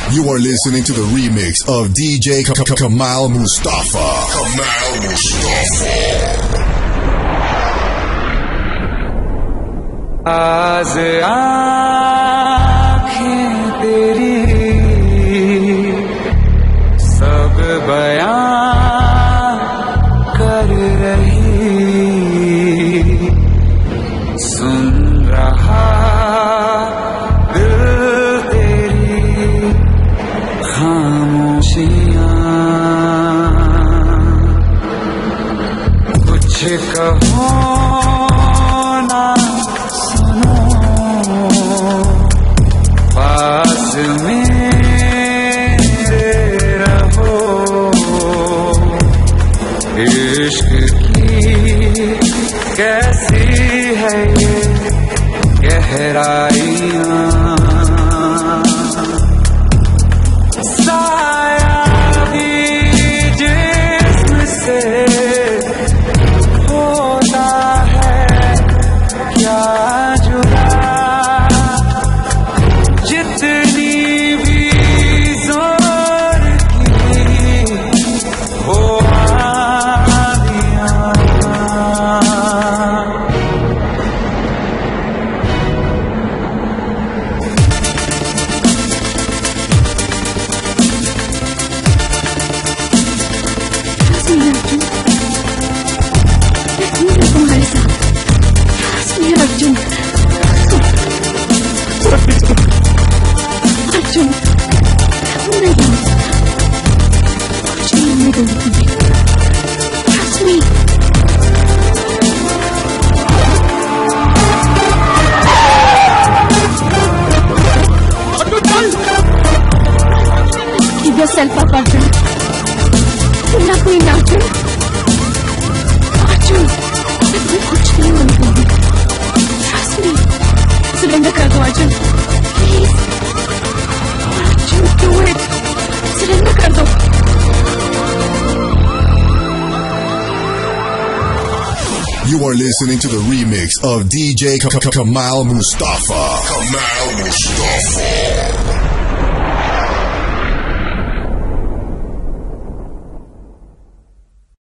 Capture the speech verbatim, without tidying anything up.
You are listening to the remix of D J K- K- Kamal Mustafa. Kamal Mustafa. आज आँखें तेरी सब बयां कर रही, सुन रहा दिल तेरी खामोशियां। कुछ कहो ना सुनो, पास मेरे रहो। इश्क की कैसी है ये गहराइयां, साया भी जिस्म से होता है क्या जुदा, जितनी भी जोर की हो आंधियां। तुम्हारे साथ अर्जुन, अर्जुन नहीं, कुछ नहीं होने दूंगी तुम्हें। Trust me. Give yourself up, Arjun. तुम ना कोई ना अर्जुन, अर्जुन मैं तुम्हें कुछ नहीं होने दूंगी। Trust me. Surrender कर दो Arjun, please. Arjun do it. Surrender कर दो। You are listening to the remix of D J K- K- Kamal Mustafa. Kamal Mustafa.